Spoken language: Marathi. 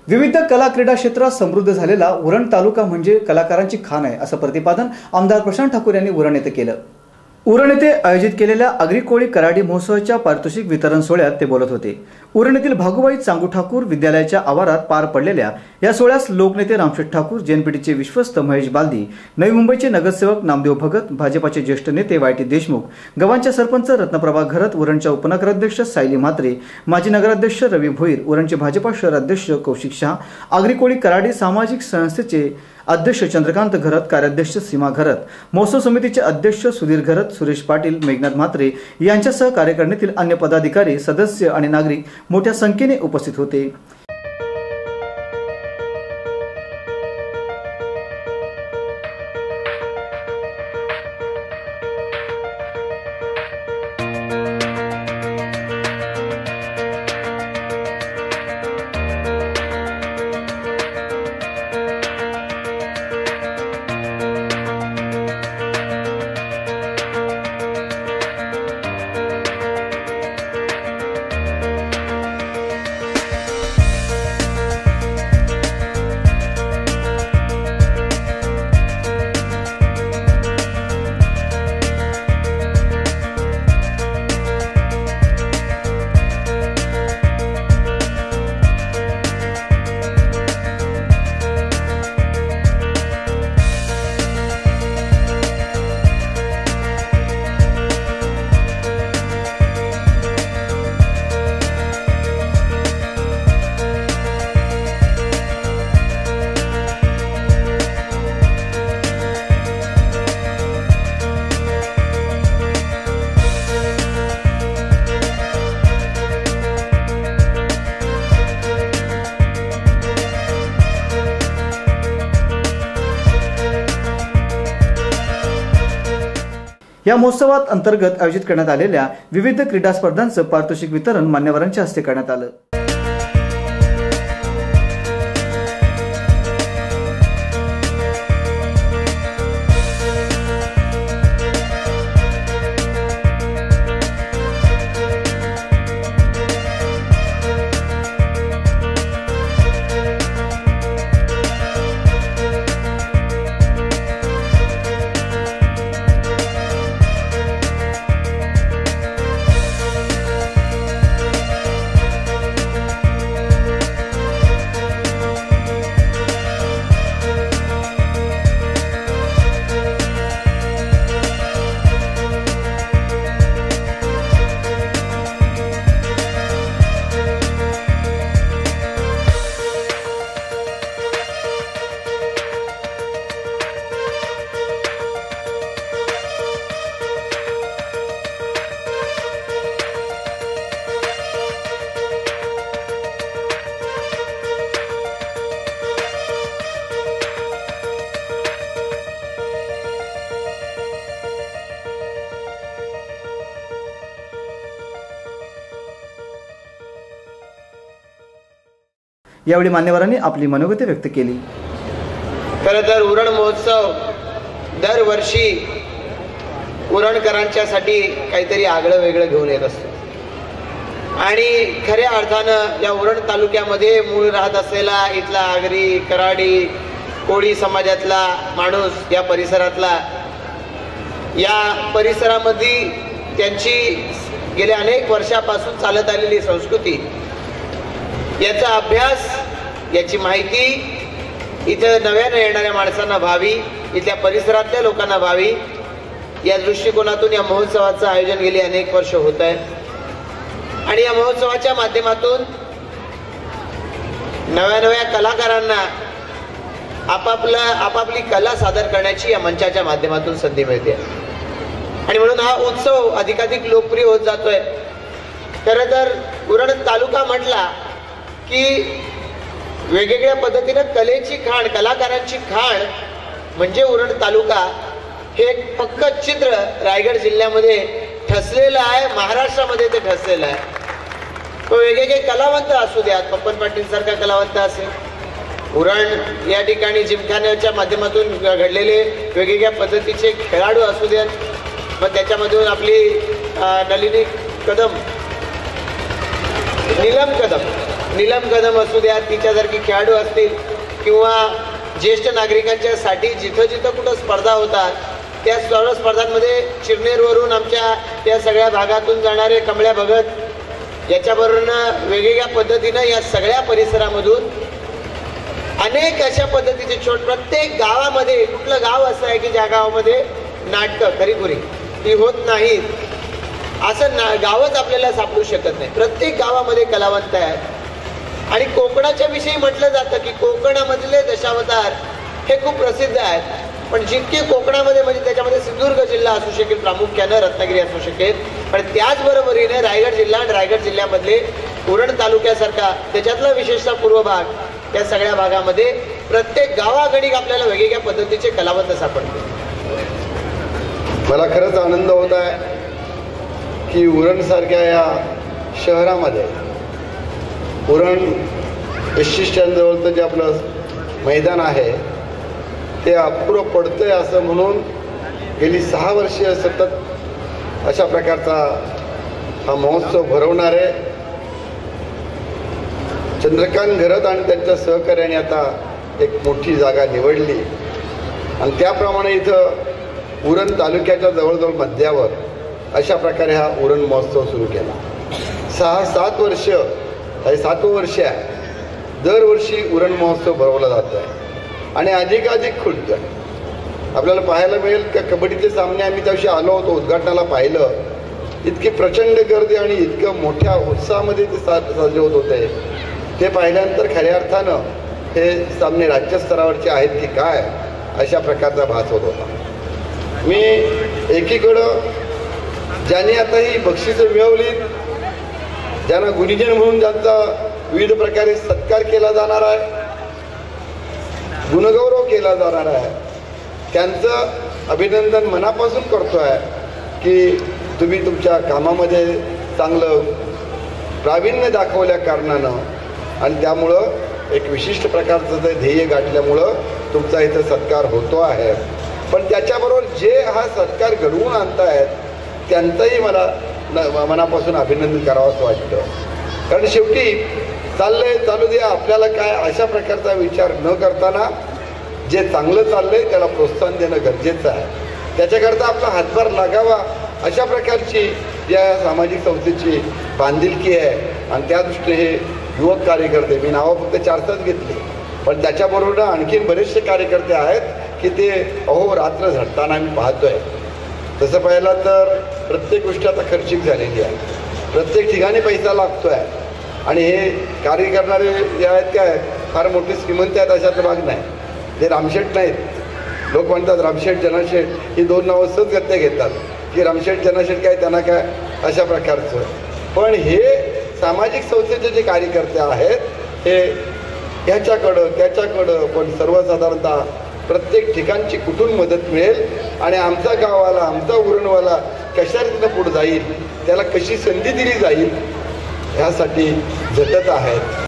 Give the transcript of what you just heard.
विविध कला क्रीडा क्षेत्रात समृद्ध झालेला उरण तालुका म्हणजे कलाकारांची खाण आहे, असं प्रतिपादन आमदार प्रशांत ठाकूर यांनी उरण येथे केलं। उरण येथे आयोजित केलेल्या आगरी कोळी कराडी महोत्सवाच्या पारितोषिक वितरण सोहळ्यात ते बोलत होते। उरण येथील भागुबाई चांगू ठाकूर विद्यालयाच्या आवारात पार पडलेल्या या सोहळ्यास लोकनेते रामशेठ ठाकूर, जेएनपीटीचे विश्वस्त महेश बालदी, नवी मुंबईचे नगरसेवक नामदेव भगत, भाजपाचे ज्येष्ठ नेते वायटी देशमुख, गव्हाणच्या सरपंच रत्नप्रभा घरत, उरणच्या उपनगराध्यक्ष सायली म्हात्रे, माजी नगराध्यक्ष रवी भोईर, उरणचे भाजपा शहराध्यक्ष कौशिक शाह, आगरी कोळी कराडी सामाजिक संस्थेचे अध्यक्ष चंद्रकांत घरत, कार्याध्यक्ष सीमा घरत, महोत्सव समितीचे अध्यक्ष सुधीर घरत, सुरेश पाटील, मेघनाथ म्हात्रे यांच्यासह कार्यकारिणीतील अन्य पदाधिकारी, सदस्य आणि नागरिक मोठ्या संख्येने उपस्थित होते। या महोत्सवात अंतर्गत आयोजित करण्यात आलेल्या विविध क्रीडा स्पर्धांचं पारितोषिक वितरण मान्यवरांच्या हस्ते करण्यात आलं। यावेळी मान्यवरांनी आपली मनोगते व्यक्त केली। खरं तर उरण महोत्सव दरवर्षी उरणकरांच्यासाठी काहीतरी आगळं वेगळं घेऊन येत असतो आणि खऱ्या अर्थानं या उरण तालुक्यामध्ये मूळ राहत असलेला इथला आगरी कराडी कोळी समाजातला माणूस, या परिसरातला, या परिसरामध्ये त्यांची गेल्या अनेक वर्षापासून चालत आलेली संस्कृती, याचा अभ्यास, याची माहिती इथं नव्यानं येणाऱ्या माणसांना व्हावी, इथल्या परिसरातल्या लोकांना व्हावी, या दृष्टिकोनातून या महोत्सवाचं आयोजन गेली अनेक वर्ष होत आहे। आणि या महोत्सवाच्या माध्यमातून नव्या कलाकारांना आपापली कला सादर करण्याची या मंचाच्या माध्यमातून संधी मिळते आणि म्हणून हा उत्सव अधिकाधिक लोकप्रिय होत जातोय। खरं तर उरण तालुका म्हटला की वेगवेगळ्या पद्धतीने कलेची खाण, कलाकारांची खाण म्हणजे उरण तालुका हे एक पक्क चित्र रायगड जिल्ह्यामध्ये ठसलेलं आहे, महाराष्ट्रामध्ये ते ठसलेलं आहे। तो वेगवेगळे कलावंत असू द्यात, पप्पन पाटील सारखा कलावंत असेल, उरण या ठिकाणी जिमखान्याच्या माध्यमातून घडलेले वेगवेगळ्या पद्धतीचे खेळाडू असू द्यात, मग त्याच्यामधून आपली नलिनी कदम, नीलम कदम नीलम कदम असू द्या, तिच्यासारखी खेळाडू असतील किंवा ज्येष्ठ नागरिकांच्यासाठी जिथं जिथं कुठं स्पर्धा होतात त्या सर्व स्पर्धांमध्ये चिरनेरवरून आमच्या त्या सगळ्या भागातून जाणारे कमळ्या भगत याच्याबरोबर वेगवेगळ्या पद्धतीनं या सगळ्या परिसरामधून अनेक अशा पद्धतीचे प्रत्येक गावामध्ये कुठलं गाव असं आहे की ज्या गावामध्ये नाटकं खरीखुरी ती होत नाहीत असं गावच आपल्याला सापडू शकत नाही. प्रत्येक गावामध्ये कलावंत आहेत. आणि कोकणाच्या विषयी म्हटलं जातं की कोकणामधले दशावतार हे खूप प्रसिद्ध आहेत. पण जितके कोकणामध्ये म्हणजे त्याच्यामध्ये सिंधुदुर्ग जिल्हा असू शकेल, प्रामुख्यानं रत्नागिरी असू शकेल, पण त्याचबरोबरीने रायगड जिल्हा आणि रायगड जिल्ह्यामधले उरण तालुक्यासारखा त्याच्यातला विशेषतः पूर्व भाग या सगळ्या भागामध्ये प्रत्येक गावागणिक आपल्याला वेगवेगळ्या पद्धतीचे कलावंत सापडते. मला खरंच आनंद होत आहे की उरण सारख्या या शहरामध्ये उरण एस.टी. स्टँडजवळचं जे आपलं मैदान आहे ते अपुरं पडतंय असं म्हणून गेली 6 वर्ष सतत अशा प्रकारचा हा महोत्सव भरवणारे चंद्रकांत घरत आणि त्यांच्या सहकार्याने आता एक मोठी जागा निवडली आणि त्याप्रमाणे इथं उरण तालुक्याच्या जवळजवळ मध्यावर अशा प्रकारे हा उरण महोत्सव सुरू केला. 6-7 वर्ष हे 7वं वर्ष आहे. दरवर्षी उरण महोत्सव भरवला जातो आहे आणि अधिकाधिक खुलतो आहे. आपल्याला पाहायला मिळेल का कबड्डीचे सामने आम्ही त्याविषयी आलो होतो, उद्घाटनाला पाहिलं, इतकी प्रचंड गर्दी आणि इतकं मोठ्या उत्साहामध्ये ते साजरे होत होते. ते पाहिल्यानंतर खऱ्या अर्थानं हे सामने राज्यस्तरावरचे आहेत की काय अशा प्रकारचा भास होत होता. मी एकीकडं ज्यांनी आता ही बक्षिसं मिळवली, ज्यांना गुणीजन म्हणून ज्यांचा विविध प्रकारे सत्कार केला जाणार आहे, गुणगौरव केला जाणार आहे, त्यांचं अभिनंदन मनापासून करतो आहे की तुम्ही तुमच्या कामामध्ये चांगलं प्रावीण्य दाखवल्या कारणानं आणि त्यामुळं एक विशिष्ट प्रकारचं ते ध्येय गाठल्यामुळं तुमचा इथं सत्कार होतो आहे. पण त्याच्याबरोबर जे हा सत्कार घडवून आणतायत त्यांचंही मला मनापासून अभिनंदन करावं असं वाटतं. कारण शेवटी चाललंय चालू द्या, आपल्याला काय अशा प्रकारचा विचार न करताना जे चांगलं चाललंय त्याला प्रोत्साहन देणं गरजेचं आहे. त्याच्याकरता आपला हातभार लागावा अशा प्रकारची या सामाजिक संस्थेची बांधिलकी आहे आणि त्या दृष्टीने हे युवक कार्यकर्ते, मी नावं फक्त 4-5 घेतली, पण त्याच्याबरोबर आणखीन बरेचसे कार्यकर्ते आहेत की ते अहोरात्र झटताना आम्ही पाहतोय. तसं पाहिलं तर प्रत्येक गोष्ट आता खर्चिक झालेली आहे, प्रत्येक ठिकाणी पैसा लागतो आहे आणि हे कार्य करणारे जे आहेत काय फार मोठी श्रीमंत आहेत अशातला भाग नाही. ते रामशेठ नाहीत. लोक म्हणतात रामशेठ जनाशेठ ही 2 नावं सहज गत्या घेतात की रामशेठ जनाशेठ काय त्यांना काय अशा प्रकारचं. पण हे सामाजिक संस्थेचे जे कार्यकर्ते आहेत हे ह्याच्याकडं त्याच्याकडं पण सर्वसाधारणतः प्रत्येक ठिकाणची कुठून मदत मिळेल आणि आमचा गाववाला आमचा उरणवाला कशा रीतीनं पुढे जाईल, त्याला कशी संधी दिली जाईल ह्यासाठी झटत आहेत.